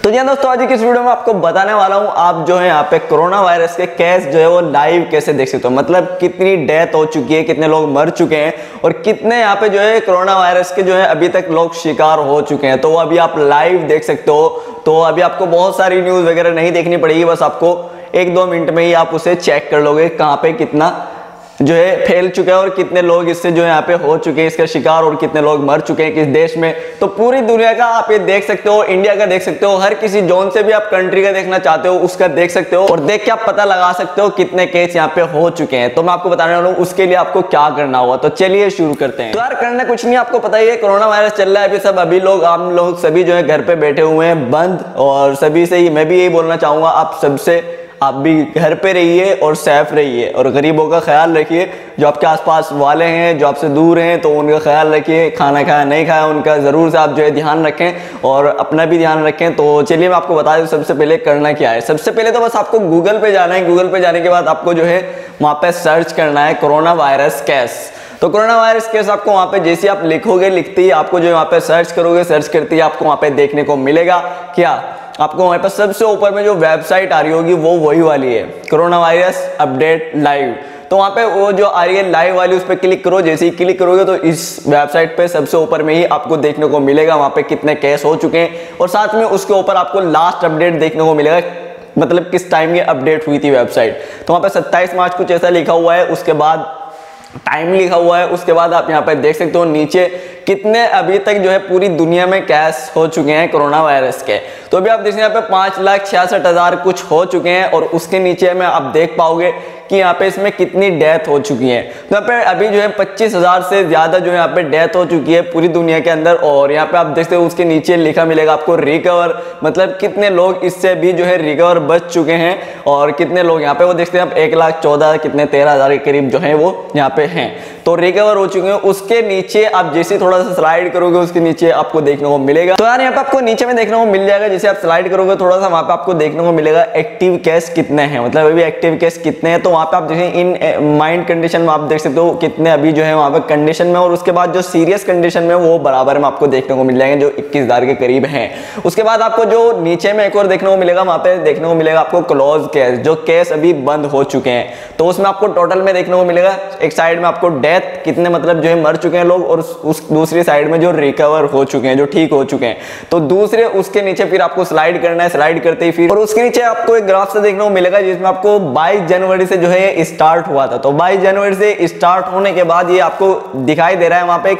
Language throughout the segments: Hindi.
तो जी दोस्तों, आज की इस वीडियो में आपको बताने वाला हूं आप जो है यहाँ पे कोरोना वायरस के केस जो है वो लाइव कैसे देख सकते हो। मतलब कितनी डेथ हो चुकी है, कितने लोग मर चुके हैं और कितने यहाँ पे जो है कोरोना वायरस के जो है अभी तक लोग शिकार हो चुके हैं। तो वो अभी आप लाइव देख सकते हो। तो अभी आपको बहुत सारी न्यूज वगैरह नहीं देखनी पड़ेगी, बस आपको 1-2 मिनट में ही आप उसे चेक कर लोगे कहाँ पे कितना जो है फैल चुका है और कितने लोग इससे जो है यहाँ पे हो चुके हैं इसका शिकार और कितने लोग मर चुके हैं किस देश में। तो पूरी दुनिया का आप ये देख सकते हो, इंडिया का देख सकते हो, हर किसी जोन से भी आप कंट्री का देखना चाहते हो उसका देख सकते हो और देख के आप पता लगा सकते हो कितने केस यहाँ पे हो चुके हैं। तो मैं आपको बताने वाला हूँ उसके लिए आपको क्या करना होगा। तो चलिए शुरू करते हैं। तो यार करना कुछ नहीं, आपको पता ही है कोरोना वायरस चल रहा है अभी लोग आम लोग सभी जो है घर पे बैठे हुए हैं बंद। और सभी से ही मैं भी यही बोलना चाहूंगा, आप सबसे आप भी घर पे रहिए और सेफ रहिए और गरीबों का ख्याल रखिए। जो आपके आसपास वाले हैं जो आपसे दूर हैं तो उनका ख्याल रखिए, खाना खाया नहीं खाया उनका ज़रूर से आप जो है ध्यान रखें और अपना भी ध्यान रखें। तो चलिए मैं आपको बता दूं सबसे पहले करना क्या है। सबसे पहले तो बस आपको गूगल पे जाना है। गूगल पे जाने के बाद आपको जो है वहाँ पे सर्च करना है कोरोना वायरस केस। तो कोरोना वायरस केस आपको वहाँ पे जैसे आप लिखोगे, लिखते ही आपको जो वहाँ पे सर्च करोगे, सर्च करते ही आपको वहाँ पे देखने को मिलेगा क्या, आपको वहां पर सबसे ऊपर में जो वेबसाइट आ रही होगी वो वही वाली है, कोरोना वायरस अपडेट लाइव। तो वहां पे वो जो आ रही है लाइव वाली उस पर क्लिक करो। जैसे ही क्लिक करोगे तो इस वेबसाइट पे सबसे ऊपर में ही आपको देखने को मिलेगा वहां पे कितने केस हो चुके हैं और साथ में उसके ऊपर आपको लास्ट अपडेट देखने को मिलेगा, मतलब किस टाइम ये अपडेट हुई थी वेबसाइट। तो वहां पे 27 मार्च कुछ ऐसा लिखा हुआ है, उसके बाद टाइम लिखा हुआ है, उसके बाद आप यहाँ पे देख सकते हो नीचे कितने अभी तक जो है पूरी दुनिया में केस हो चुके हैं कोरोना वायरस के। तो अभी आप देखिए यहाँ पे 5,66,000 कुछ हो चुके हैं और उसके नीचे में आप देख पाओगे कि यहाँ पे इसमें कितनी डेथ हो चुकी है। तो यहाँ पे अभी जो है 25,000 से ज्यादा जो है यहाँ पे डेथ हो चुकी है पूरी दुनिया के अंदर। और यहाँ पे आप देखते हो उसके नीचे लिखा मिलेगा आपको रिकवर, मतलब कितने लोग इससे भी जो है रिकवर बच चुके हैं और कितने लोग यहाँ पे वो देखते हैं आप 1,14,000 कितने 13,000 के करीब जो है वो यहाँ पे हैं तो रिकवर हो चुके हैं। उसके नीचे आप जैसे थोड़ा सा स्लाइड करोगे उसके नीचे आपको देखने को मिलेगा। तो यार यहाँ पे आपको नीचे में देखने को मिल जाएगा, जैसे आप स्लाइड करोगे थोड़ा सा वहां पे आपको देखने को मिलेगा एक्टिव केस कितने हैं, मतलब अभी एक्टिव केस कितने हैं। तो वहां पे आप जैसे इन माइंड कंडीशन में आप देख सकते हो कितने अभी जो है वहां पे कंडीशन में, और उसके बाद जो सीरियस कंडीशन में वो बराबर में आपको देखने को मिल जाएंगे जो 21,000 के करीब है। उसके बाद आपको जो नीचे में एक और देखने को मिलेगा, वहां पे देखने को मिलेगा आपको क्लोज केस, जो केस अभी बंद हो चुके हैं। तो उसमें आपको टोटल में देखने को मिलेगा, एक साइड में आपको डेथ कितने मतलब जो है मर चुके हैं लोग और उस दूसरी साइड में जो रिकवर हो चुके हैं, जो ठीक हो चुके हैं। तो दूसरे उसके नीचे फिर आपको स्लाइड करना है, स्लाइड करते ही फिर और उसके नीचे आपको एक ग्राफ से देखने को मिलेगा जिसमें आपको 22 जनवरी से जो है स्टार्ट हुआ था। तो 22 जनवरी से स्टार्ट होने के बाद ये आपको दिखाई दे रहा है वहां पे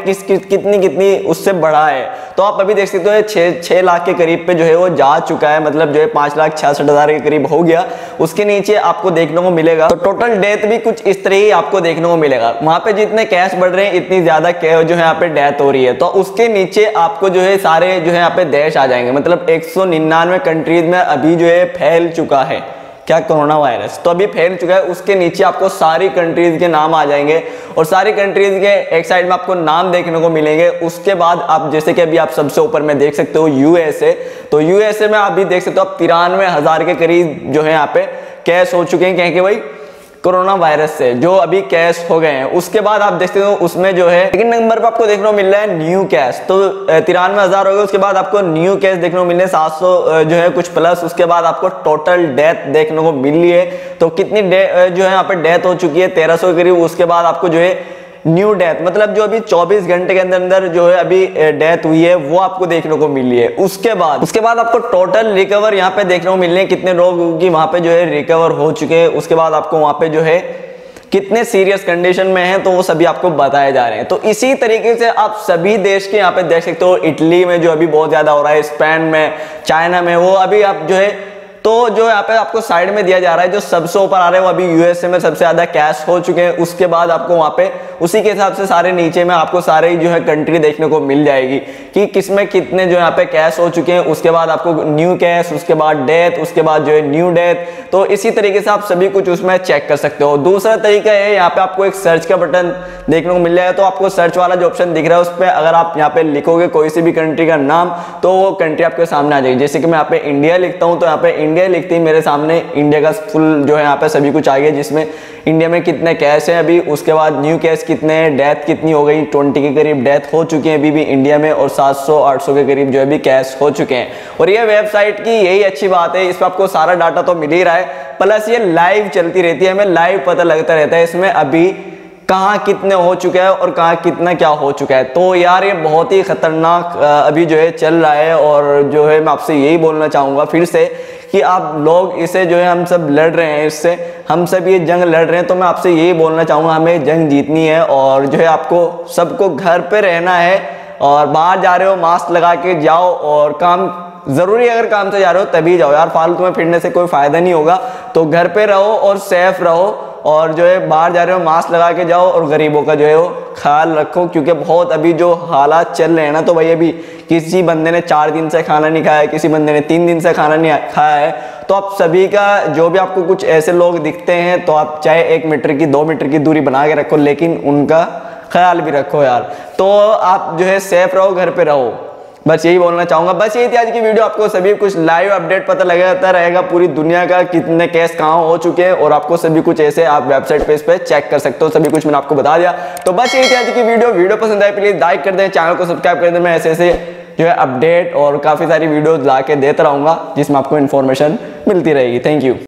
कितनी उससे बढ़ा है। तो आप अभी देख सकते हो 6 लाख के करीब पे जो है वो जा चुका है, मतलब जो है 5,66,000 के करीब हो गया। उसके नीचे आपको देखने को मिलेगा तो टोटल डेथ भी कुछ इस तरह ही आपको देखने को मिलेगा। वहां पे जितने कैश बढ़ रहे हैं इतनी ज्यादा जो है यहाँ पे डेथ हो रही है। तो उसके नीचे आपको जो है सारे जो है यहाँ पे देश आ जाएंगे, मतलब 199 कंट्रीज में अभी जो है फैल चुका है क्या कोरोना वायरस, तो अभी फैल चुका है। उसके नीचे आपको सारी कंट्रीज के नाम आ जाएंगे और सारी कंट्रीज के एक साइड में आपको नाम देखने को मिलेंगे। उसके बाद आप जैसे कि अभी आप सबसे ऊपर में देख सकते हो यूएसए, तो यूएसए में अभी देख सकते हो आप 93,000 के करीब जो है यहाँ पे केस हो चुके हैं कहेंगे भाई कोरोना वायरस से, जो अभी केस हो गए हैं। उसके बाद आप देखते हो उसमें जो है सेकंड नंबर पे आपको देखने को मिल रहा है न्यू केस, तो 93,000 हो गए। उसके बाद आपको न्यू केस देखने को मिल रहे हैं 700 जो है कुछ प्लस। उसके बाद आपको टोटल डेथ देखने को मिल रही है, तो कितनी जो है यहाँ पे डेथ हो चुकी है 1,300 के करीब। उसके बाद आपको जो है न्यू डेथ, मतलब जो अभी 24 घंटे के अंदर अंदर जो है अभी डेथ हुई है वो आपको देखने को मिल रही है। उसके बाद आपको टोटल रिकवर यहाँ पे देखने को मिल रहे हैं कितने लोग की वहां पे जो है रिकवर हो चुके हैं। उसके बाद आपको वहां पे जो है कितने सीरियस कंडीशन में हैं तो वो सभी आपको बताए जा रहे हैं। तो इसी तरीके से आप सभी देश के यहाँ पे देख सकते हो, इटली में जो अभी बहुत ज्यादा हो रहा है, स्पेन में, चाइना में, वो अभी आप जो है तो जो यहाँ पे आपको साइड में दिया जा रहा है जो सबसे ऊपर आ रहे हैं वो अभी यूएसए में सबसे ज्यादा कैश हो चुके हैं। उसके बाद आपको वहां पे उसी के हिसाब से सारे नीचे में आपको सारे जो है कंट्री देखने को मिल जाएगी कि किसमें कितने जो यहाँ पे कैश हो चुके हैं। उसके बाद आपको न्यू कैश, उसके बाद डेथ, उसके बाद जो है न्यू डेथ। तो इसी तरीके से आप सभी कुछ उसमें चेक कर सकते हो। दूसरा तरीका है यहाँ पे आपको एक सर्च का बटन देखने को मिल जाएगा, तो आपको सर्च वाला जो ऑप्शन दिख रहा है उस पर अगर आप यहाँ पे लिखोगे कोई सी भी कंट्री का नाम तो वो कंट्री आपके सामने आ जाएगी। जैसे कि मैं यहाँ पे इंडिया लिखता हूँ तो यहाँ पे इंडिया लिखते ही मेरे सामने इंडिया का फुल जो है यहाँ पे सभी कुछ आ गया, जिसमें इंडिया में कितने कैश है अभी, उसके बाद न्यू कैश कितने, डेथ कितनी हो गई, 20 के करीब डेथ हो चुकी है अभी भी इंडिया में, और 700-800 के करीब जो है भी केस हो चुके हैं। और ये वेबसाइट की यही अच्छी बात है, इस पर आपको सारा डाटा तो मिल ही रहा है, प्लस ये लाइव चलती रहती है, हमें लाइव पता लगता रहता है इसमें अभी कहाँ कितने हो चुका है और कहाँ कितना क्या हो चुका है। तो यार ये बहुत ही खतरनाक अभी जो है चल रहा है, और जो है मैं आपसे यही बोलना चाहूँगा फिर से कि आप लोग इसे जो है हम सब लड़ रहे हैं, इससे हम सब ये जंग लड़ रहे हैं, तो मैं आपसे यही बोलना चाहूँगा हमें जंग जीतनी है, और जो है आपको सबको घर पे रहना है, और बाहर जा रहे हो मास्क लगा के जाओ, और काम जरूरी अगर काम से जा रहे हो तभी जाओ यार, फालतू में फिरने से कोई फायदा नहीं होगा। तो घर पे रहो और सेफ रहो, और जो है बाहर जा रहे हो मास्क लगा के जाओ, और गरीबों का जो है वो ख्याल रखो, क्योंकि बहुत अभी जो हालात चल रहे हैं ना, तो भाई अभी किसी बंदे ने 4 दिन से खाना नहीं खाया है, किसी बंदे ने 3 दिन से खाना नहीं खाया है, तो आप सभी का जो भी आपको कुछ ऐसे लोग दिखते हैं तो आप चाहे 1 मीटर की 2 मीटर की दूरी बना के रखो, लेकिन उनका ख्याल भी रखो यार। तो आप जो है सेफ रहो, घर पे रहो, बस यही बोलना चाहूंगा। बस यही थी आज की वीडियो, आपको सभी कुछ लाइव अपडेट पता लगाता रहेगा पूरी दुनिया का, कितने केस कहाँ हो चुके हैं, और आपको सभी कुछ ऐसे आप वेबसाइट पे इस पे चेक कर सकते हो, सभी कुछ मैंने आपको बता दिया। तो बस यही थी आज की वीडियो पसंद आए प्लीज लाइक कर दें, चैनल को सब्सक्राइब कर दें, मैं ऐसे जो है अपडेट और काफी सारी वीडियो ला के देता रहूंगा जिसमें आपको इन्फॉर्मेशन मिलती रहेगी। Thank you.